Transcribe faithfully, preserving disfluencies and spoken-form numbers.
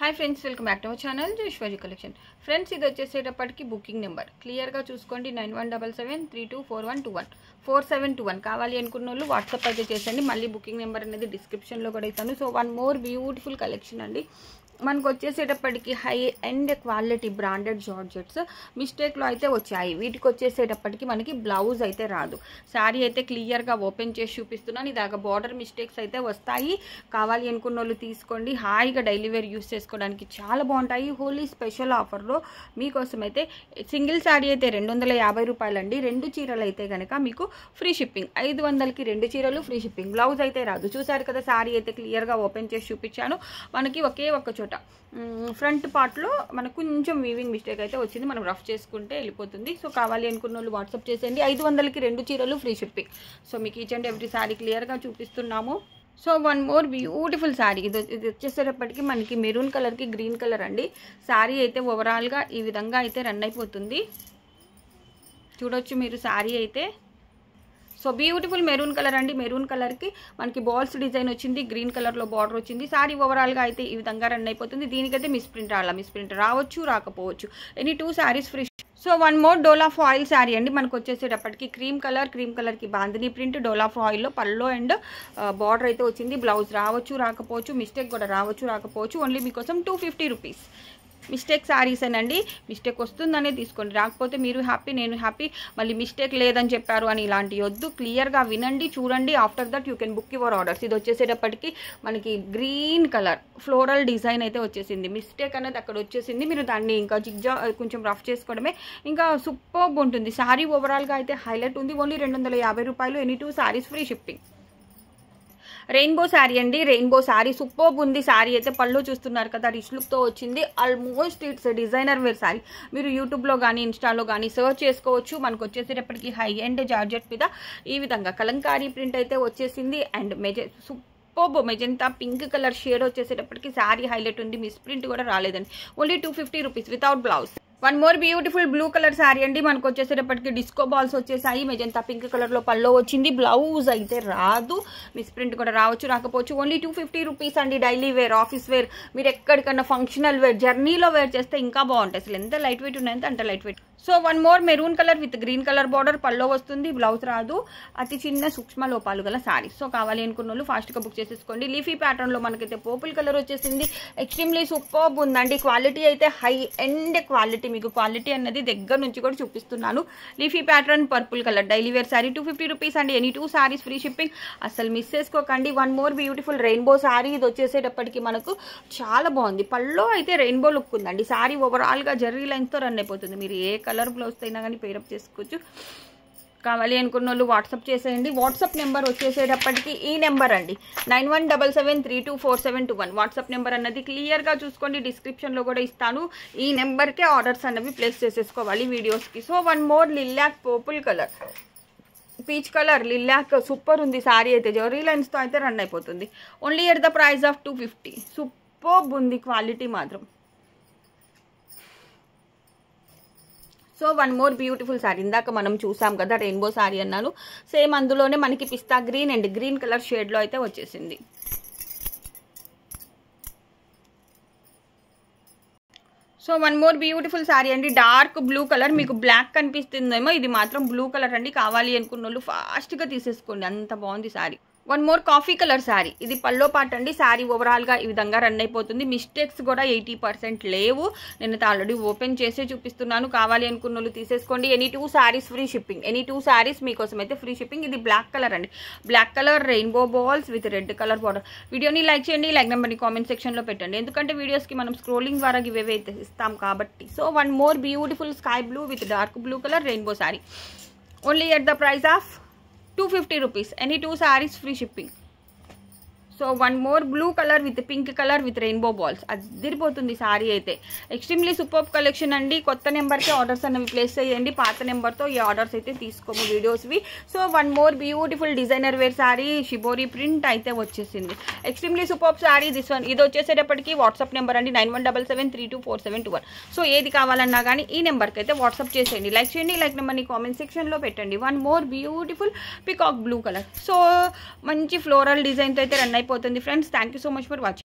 Hi friends, welcome back to our channel Joshwaji collection. Friends, ఇది వచ్చేసేటప్పటికి booking number క్లియర్గా చూసుకోండి. Nine one double seven three two four one two one four seven two one కావాలి అనుకున్న వాళ్ళు WhatsApp అయితే చేసండి. మళ్ళీ బుకింగ్ నెంబర్ అనేది డిస్క్రిప్షన్లో కూడా ఇస్తాను. So one more beautiful collection అండి. మనకు వచ్చేసేటప్పటికి high and quality branded georgettes మిస్టేక్లో అయితే వచ్చాయి. వీటికి వచ్చేసేటప్పటికి మనకి బ్లౌజ్ అయితే రాదు. శారీ అయితే క్లియర్గా ఓపెన్ చేసి చూపిస్తున్నాను. ఇదాకా బార్డర్ మిస్టేక్స్ అయితే వస్తాయి. కావాలి అనుకున్న వాళ్ళు తీసుకోండి. హాయిగా డైలీ వేర్ యూస్ చేసుకోవడానికి చాలా బాగుంటాయి. హోలీ స్పెషల్ ఆఫర్లో మీకోసం అయితే సింగిల్ శారీ అయితే రెండు వందల యాభై రూపాయలండి. రెండు చీరలు అయితే కనుక మీకు ఫ్రీ షిప్పింగ్. ఐదు వందలకి రెండు చీరలు ఫ్రీ షిప్పింగ్. బ్లౌజ్ అయితే రాదు. చూసారు కదా, శారీ అయితే క్లియర్గా ఓపెన్ చేసి చూపించాను. మనకి ఒకే ఒక్క చోట ఫ్రంట్ పార్ట్లో మనకు కొంచెం వీవింగ్ మిస్టేక్ అయితే వచ్చింది. మనం రఫ్ చేసుకుంటే వెళ్ళిపోతుంది. సో కావాలి అనుకున్న వాళ్ళు వాట్సాప్ చేసేయండి. ఐదు వందలకి రెండు చీరలు ఫ్రీ షిప్పింగ్. సో మీకు ఈచ్ అండ్ ఎవ్రీ శారీ క్లియర్గా చూపిస్తున్నాము. So one more beautiful sari. ఇది ఇది వచ్చేసేటప్పటికి మనకి మెరూన్ కలర్కి గ్రీన్ కలర్ అండి. శారీ అయితే ఓవరాల్గా ఈ విధంగా అయితే రన్ అయిపోతుంది. చూడొచ్చు మీరు శారీ అయితే. సో బ్యూటిఫుల్ మెరూన్ కలర్ అండి. మెరూన్ కలర్కి మనకి బాల్స్ డిజైన్ వచ్చింది. గ్రీన్ కలర్లో బార్డర్ వచ్చింది. శారీ ఓవరాల్గా అయితే ఈ విధంగా రన్ అయిపోతుంది. దీనికైతే మిస్ ప్రింట్ రాలా. మిస్ ప్రింట్ రావచ్చు, రాకపోవచ్చు. Any two saris free. So one more డోలా ఫాయిల్ శారీ అండి. మనకు వచ్చేసేటప్పటికి క్రీమ్ కలర్ క్రీమ్ కలర్కి బాందిని ప్రింట్ డోలా ఫాయిల్లో పల్లో అండ్ బార్డర్ అయితే వచ్చింది. బ్లౌజ్ రావచ్చు, రాకపోవచ్చు. మిస్టేక్ కూడా రావచ్చు, రాకపోవచ్చు. ఓన్లీ మీకోసం two fifty rupees. Mistake saris అండి. మిస్టేక్ వస్తుందనే తీసుకోండి. రాకపోతే మీరు హ్యాపీ, నేను హ్యాపీ. మళ్ళీ మిస్టేక్ లేదని చెప్పారు అని ఇలాంటి వద్దు. క్లియర్గా వినండి, చూడండి. After that you can book your orders. ఇది వచ్చేసేటప్పటికి మనకి గ్రీన్ కలర్ ఫ్లోరల్ డిజైన్ అయితే వచ్చేసింది. మిస్టేక్ అనేది అక్కడ వచ్చేసింది. మీరు దాన్ని ఇంకా జిగ్జా కొంచెం రఫ్ చేసుకోవడమే. ఇంకా సూపర్బ్ ఉంటుంది. శారీ ఓవరాల్గా అయితే హైలైట్ ఉంది. ఓన్లీ రెండు వందల యాభై రూపాయలు. Any two saris free shipping. Rainbow sari అండి. రెయిన్బో శారీ సూపర్బ్ ఉంది. శారీ అయితే పళ్ళు చూస్తున్నారు కదా, రిచ్ లుక్తో వచ్చింది. Almost it's designer wear sari. మీరు యూట్యూబ్లో కానీ ఇన్స్టాలో కానీ సర్చ్ చేసుకోవచ్చు. మనకు వచ్చేసేటప్పటికి హై అండ్ జార్జెట్ మీద ఈ విధంగా కలంకారీ ప్రింట్ అయితే వచ్చేసింది. అండ్ మెజె superb magenta pink colour shade వచ్చేసేటప్పటికి శారీ హైలైట్ ఉంది. మిస్ ప్రింట్ కూడా రాలేదండి. Only two fifty rupees without blouse. One more beautiful blue colour sari అండి. మనకు వచ్చేసేటప్పటికి డిస్కో బాల్స్ వచ్చేసాయి. మెజంతా పింక్ కలర్లో పల్లో వచ్చింది. బ్లౌజ్ అయితే రాదు. మిస్ ప్రింట్ కూడా రావచ్చు, రాకపోవచ్చు. ఓన్లీ టూ ఫిఫ్టీ రూపీస్ అండి. డైలీ వేర్, ఆఫీస్ వేర్, మీరు ఎక్కడికన్నా ఫంక్షనల్ వేర్, జర్నీలో వేర్ చేస్తే ఇంకా బాగుంటాయి. అసలు ఎంత లైట్ వెయిట్ ఉన్నాయంటే అంత light weight. So one more maroon colour with green colour border pallu వస్తుంది. బ్లౌజ్ రాదు. అతి చిన్న సూక్ష్మ లోపాలు గల శారీ. సో కావాలి అనుకున్న వాళ్ళు ఫాస్ట్గా బుక్ చేసేసుకోండి. లీఫీ ప్యాటర్న్లో మనకైతే పర్పుల్ కలర్ వచ్చేసింది. ఎక్స్ట్రీమ్లీ సూపర్బ్ ఉందండి. క్వాలిటీ అయితే హై అండ్ క్వాలిటీ. మీకు క్వాలిటీ అన్నది దగ్గర నుంచి కూడా చూపిస్తున్నాను. Leafy pattern purple colour daily wear sari two fifty rupees అండి. Any two saris free shipping. అసలు మిస్ చేసుకోకండి. One more beautiful rainbow sari. ఇది వచ్చేసేటప్పటికి మనకు చాలా బాగుంది. పల్లో అయితే రెయిన్బో లుక్ ఉందండి. శారీ ఓవరాల్గా జర్రీ లైన్స్తో రన్ అయిపోతుంది. మీరు ఏ కలర్ బ్లౌజ్ అయినా కానీ పేరప్ చేసుకోవచ్చు. కావాలి అనుకున్న వాళ్ళు వాట్సాప్ చేసేయండి. వాట్సాప్ నెంబర్ వచ్చేసేటప్పటికి ఈ నెంబర్ అండి, nine one double seven three two four seven two one. WhatsApp number అన్నది క్లియర్గా చూసుకోండి. డిస్క్రిప్షన్లో కూడా ఇస్తాను. ఈ నెంబర్కే ఆర్డర్స్ అన్నవి ప్లేస్ చేసేసుకోవాలి వీడియోస్కి. So one more lilac purple colour, peach colour lilac super ఉంది. శారీ అయితే జరీ లైన్స్తో అయితే రన్ అయిపోతుంది. Only at the price of two fifty. Superb ఉంది క్వాలిటీ మాత్రం. So one more beautiful sari. ఇందాక మనం చూసాం కదా రెయిన్బో శారీ అన్నాను. సేమ్ అందులోనే మనకి pista green and green colour షేడ్లో అయితే వచ్చేసింది. So one more beautiful sari అండి. Dark blue colour. మీకు బ్లాక్ కనిపిస్తుందేమో, ఇది మాత్రం బ్లూ కలర్ అండి. కావాలి అనుకున్న వాళ్ళు ఫాస్ట్గా తీసేసుకోండి. అంత బాగుంది sari. One more coffee colour sari. ఇది పల్లో పార్ట్ అండి. శారీ ఓవరాల్గా ఈ విధంగా రన్ అయిపోతుంది. మిస్టేక్స్ కూడా ఎయిటీ పర్సెంట్ లేవు. నేనైతే ఆల్రెడీ ఓపెన్ చేసే చూపిస్తున్నాను. కావాలి అనుకున్న వాళ్ళు తీసేసుకోండి. Any two saris free shipping. Any two saris మీకోసం అయితే ఫ్రీ షిప్పింగ్. ఇది బ్లాక్ కలర్ అండి. Black colour rainbow balls with red colour border. వీడియోని లైక్ చేయండి. లైక్ నెంబర్ని కామెంట్ సెక్షన్లో పెట్టండి. ఎందుకంటే వీడియోస్కి మనం స్క్రోలింగ్ ద్వారా గివ్ అవే అయితే ఇస్తాం కాబట్టి. So one more beautiful sky blue with dark blue colour rainbow sari. Only at the price of two fifty rupees. Any two saris free shipping. So one more blue colour with pink colour with rainbow balls. అదిరిపోతుంది శారీ అయితే. Extremely superb collection అండి. కొత్త నెంబర్కి orders అన్నవి place చేయండి. పాత నెంబర్తో ఈ ఆర్డర్స్ అయితే తీసుకోము వీడియోస్వి. So one more beautiful designer wear sari shibori print అయితే వచ్చేసింది. Extremely superb sari this one. ఇది వచ్చేసేటప్పటికి వాట్సాప్ నెంబర్ అండి, nine one double seven three two four seven two one. So ఏది కావాలన్నా కానీ ఈ నెంబర్కి అయితే వాట్సాప్ చేసేయండి. లైక్ చేయండి. లైక్ నెంబర్ని కామెంట్ సెక్షన్లో పెట్టండి. One more beautiful peacock blue colour. So మంచి ఫ్లోరల్ డిజైన్తో అయితే రన్ అయిపోతుంది friends. Thank you so much for watching.